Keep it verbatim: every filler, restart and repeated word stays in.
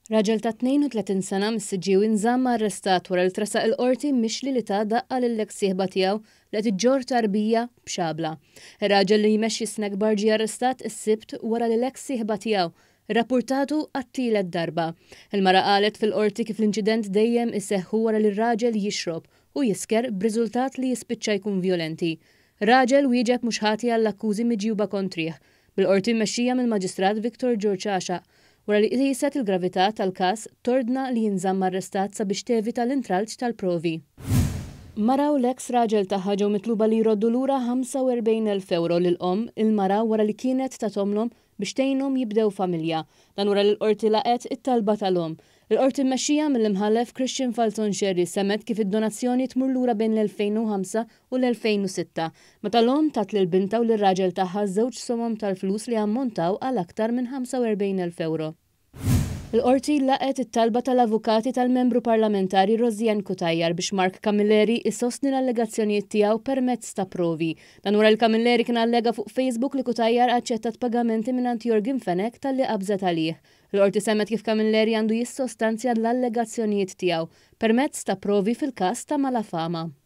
Raġel ta' tnejn u tletin sena missiġġiew inżamm arrestat wara li trasaq il-qorti mixli li ta' daqqa lill-eks sieħba tiegħu li qed iġġorr tarbija b'xabla. Ir-raġel li jmexxi snack bar ġie arrestat is-sibt wara li l-eks sieħba tiegħu rrappurtatu għat-tielet darba. Il-mara qalet fil-qorti kif l-inċident dejjem iseħħu wara li r-raġel jixrob u jisker b'riżultat li jispiċċa jkun vjolenti. Raġel wieġeb mhux ħati għall-akkużi miġjuba kontrih. Bil-qorti mmexxija mill-Maġistrat Victor George Għaxa wara li qiset il-gravità tal-każ tordna li jinżamm arrestat sabiex tevita l-intralġ tal-provi. Mara u l-eks raġel tagħha ġew mitluba li jroddu lura ħamsa u erbgħin elf euro lil-omm il-mara wara li kienet tagħthomlhom biex tgħinhom jibdew familja. Dan wara li l-qorti laqet it-talba tal-omm. Il-qorti mmexxija mill-imħallef Christian Falzon Xerri semmet kif id-donazzjoni tmur lura bejn l-elfejn u ħamsa u l-elfejn u sitta. Meta l-omm tat lill-binta u lir-raġel tagħha żewġ somom tal-flus li ammontaw għal aktar minn ħamsa u erbgħin elf euro. Il-qorti laqet it-talba tal-avukati tal-membru parlamentari Rożjan Kutajjar biex Mark Camilleri issostni l-allegazzjonijiet tiegħu permezz ta' provi. Dan wara l-Camilleri kien allega fuq Facebook li Kutajjar aċċettat pagamenti mingħand Jorgen Fenek talli qabżet għalih. Il-qorti semmet kif Camilleri għandu jissostanzja l-allegazzjonijiet tiegħu permezz ta' provi fil-każ ta' malafama.